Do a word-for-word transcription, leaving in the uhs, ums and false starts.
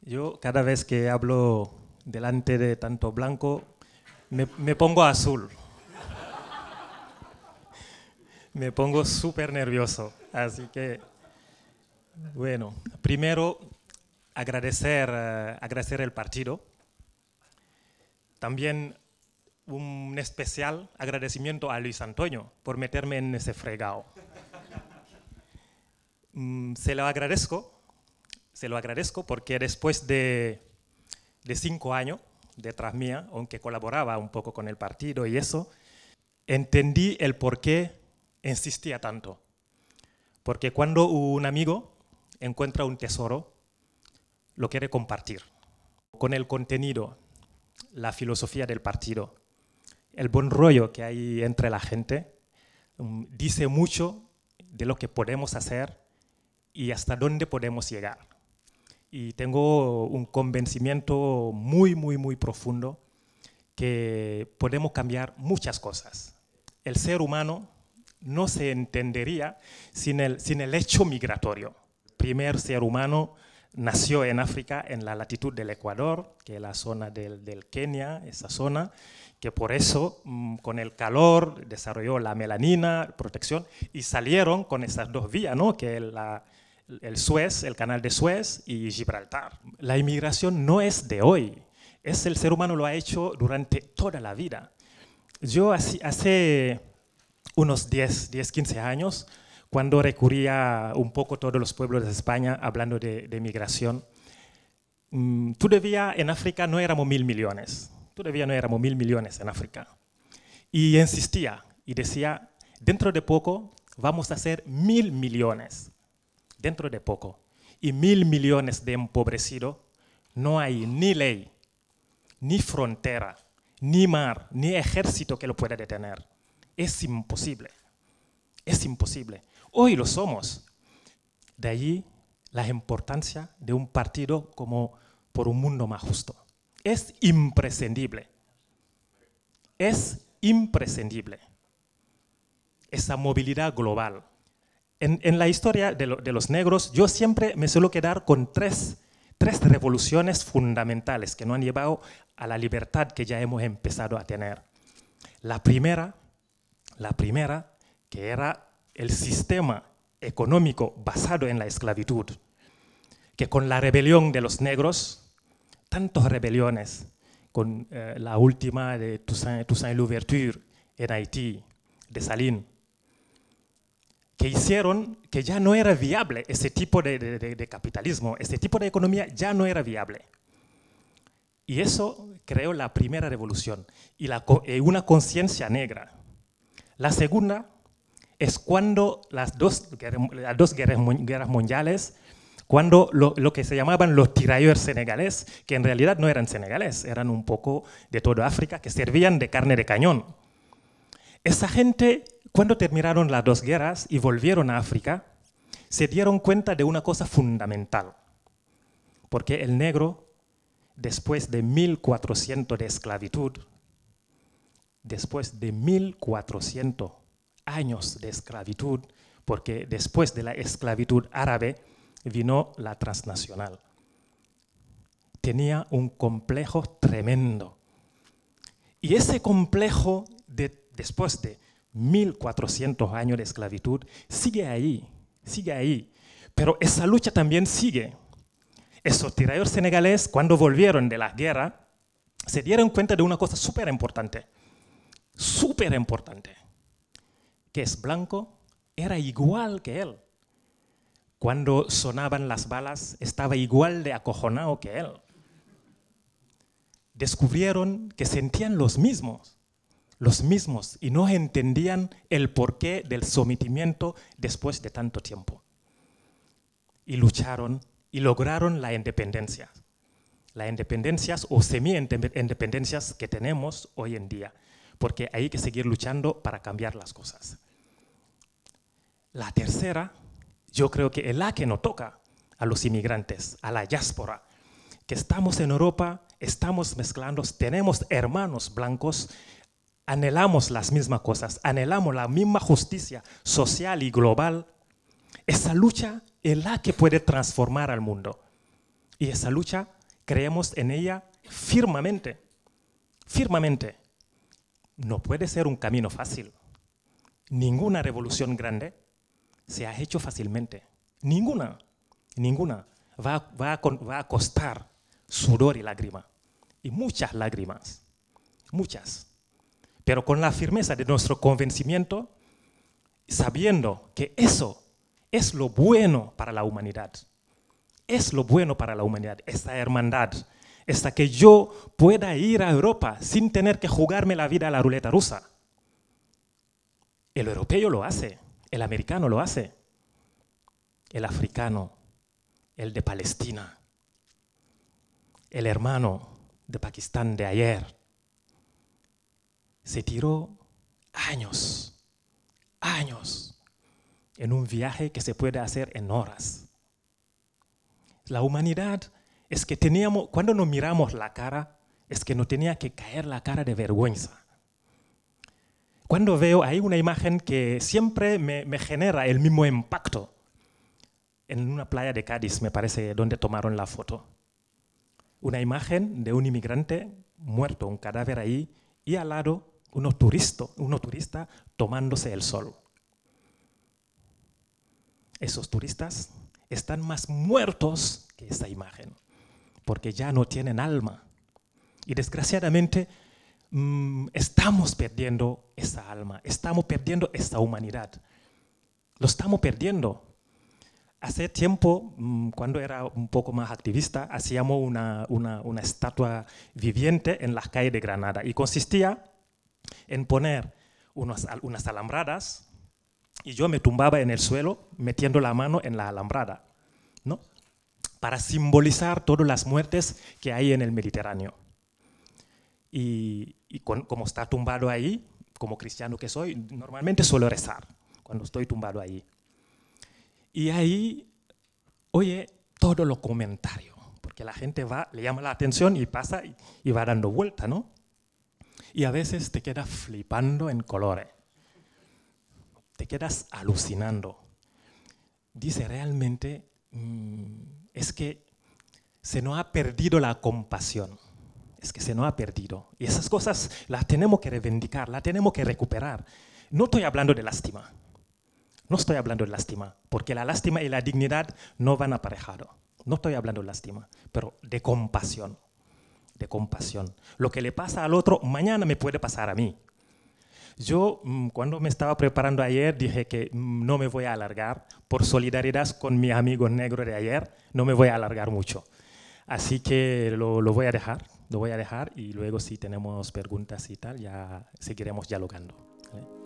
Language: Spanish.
Yo cada vez que hablo delante de tanto blanco, me, me pongo azul. Me pongo súper nervioso. Así que, bueno, primero agradecer, uh, agradecer el partido. También un especial agradecimiento a Luis Antonio por meterme en ese fregado. Mm, se lo agradezco, se lo agradezco porque después de, de cinco años detrás mía, aunque colaboraba un poco con el partido y eso, entendí el por qué insistía tanto. Porque cuando un amigo encuentra un tesoro, lo quiere compartir. Con el contenido, la filosofía del partido, el buen rollo que hay entre la gente, um, dice mucho de lo que podemos hacer y hasta dónde podemos llegar. Y tengo un convencimiento muy, muy, muy profundo que podemos cambiar muchas cosas. El ser humano no se entendería sin el, sin el hecho migratorio. El primer ser humano nació en África, en la latitud del Ecuador, que es la zona del, del Kenia, esa zona, que por eso, mmm, con el calor, desarrolló la melanina, protección, y salieron con esas dos vías, ¿no? Que es la, el Suez, el canal de Suez y Gibraltar. La inmigración no es de hoy, es el ser humano lo ha hecho durante toda la vida. Yo hace, hace unos diez, quince años, cuando recurría un poco a todos los pueblos de España hablando de, de migración, mmm, todavía en África no éramos mil millones, todavía no éramos mil millones en África. Y insistía y decía, dentro de poco vamos a ser mil millones, dentro de poco. Y mil millones de empobrecidos, no hay ni ley, ni frontera, ni mar, ni ejército que lo pueda detener. Es imposible, es imposible. Hoy lo somos. De allí la importancia de un partido como por un mundo más justo. Es imprescindible, es imprescindible esa movilidad global. En, en la historia de, lo, de los negros, yo siempre me suelo quedar con tres, tres revoluciones fundamentales que nos han llevado a la libertad que ya hemos empezado a tener. La primera, la primera, que era el sistema económico basado en la esclavitud, que con la rebelión de los negros, tantas rebeliones, con eh, la última de Toussaint, Toussaint Louverture en Haití, de Salín, que hicieron que ya no era viable ese tipo de, de, de, de capitalismo, ese tipo de economía ya no era viable. Y eso creó la primera revolución y la, eh, una conciencia negra. La segunda es cuando las dos, las dos guerras, guerras mundiales, cuando lo, lo que se llamaban los tirailleurs senegales, que en realidad no eran senegales, eran un poco de toda África, que servían de carne de cañón. Esa gente, cuando terminaron las dos guerras y volvieron a África, se dieron cuenta de una cosa fundamental. Porque el negro, después de mil cuatrocientos de esclavitud, después de mil cuatrocientos años de esclavitud, porque después de la esclavitud árabe vino la transnacional. Tenía un complejo tremendo. Y ese complejo, de, después de mil cuatrocientos años de esclavitud, sigue ahí, sigue ahí. Pero esa lucha también sigue. Esos tirailleurs senegaleses, cuando volvieron de la guerra, se dieron cuenta de una cosa súper importante, súper importante, que es blanco, era igual que él. Cuando sonaban las balas, estaba igual de acojonado que él. Descubrieron que sentían los mismos, los mismos, y no entendían el porqué del sometimiento después de tanto tiempo. Y lucharon y lograron la independencia. Las independencias o semi-independencias que tenemos hoy en día, porque hay que seguir luchando para cambiar las cosas. La tercera, yo creo que es la que nos toca a los inmigrantes, a la diáspora, que estamos en Europa, estamos mezclando, tenemos hermanos blancos, anhelamos las mismas cosas, anhelamos la misma justicia social y global. Esa lucha es la que puede transformar al mundo. Y esa lucha creemos en ella firmemente, firmemente. No puede ser un camino fácil. Ninguna revolución grande se ha hecho fácilmente. Ninguna, ninguna. Va, va, a, va a costar sudor y lágrima. Y muchas lágrimas, muchas. Pero con la firmeza de nuestro convencimiento, sabiendo que eso es lo bueno para la humanidad. Es lo bueno para la humanidad, esta hermandad. Hasta que yo pueda ir a Europa sin tener que jugarme la vida a la ruleta rusa. El europeo lo hace, el americano lo hace, el africano, el de Palestina, el hermano de Pakistán de ayer. Se tiró años, años, en un viaje que se puede hacer en horas. La humanidad es que teníamos, cuando nos miramos la cara, es que nos tenía que caer la cara de vergüenza. Cuando veo, hay una imagen que siempre me, me genera el mismo impacto. En una playa de Cádiz, me parece, donde tomaron la foto. Una imagen de un inmigrante muerto, un cadáver ahí, y al lado unos turistas, unos turistas tomándose el sol. Esos turistas están más muertos que esa imagen, porque ya no tienen alma. Y desgraciadamente mmm, estamos perdiendo esa alma, estamos perdiendo esa humanidad. Lo estamos perdiendo. Hace tiempo, mmm, cuando era un poco más activista, hacíamos una, una, una estatua viviente en las calles de Granada y consistía en poner unas, unas alambradas y yo me tumbaba en el suelo metiendo la mano en la alambrada, ¿no? Para simbolizar todas las muertes que hay en el Mediterráneo. Y, y con, como está tumbado ahí, como cristiano que soy, normalmente suelo rezar cuando estoy tumbado ahí. Y ahí, oye, todos los comentarios, porque la gente va, le llama la atención y pasa y, y va dando vuelta, ¿no? Y a veces te quedas flipando en colores, te quedas alucinando. Dice realmente, mmm, es que se nos ha perdido la compasión, es que se nos ha perdido. Y esas cosas las tenemos que reivindicar, las tenemos que recuperar. No estoy hablando de lástima, no estoy hablando de lástima, porque la lástima y la dignidad no van aparejados. No estoy hablando de lástima, pero de compasión, de compasión. Lo que le pasa al otro, mañana me puede pasar a mí. Yo, cuando me estaba preparando ayer, dije que no me voy a alargar. Por solidaridad con mis amigos negros de ayer, no me voy a alargar mucho. Así que lo, lo voy a dejar, lo voy a dejar y luego si tenemos preguntas y tal, ya seguiremos dialogando, ¿eh?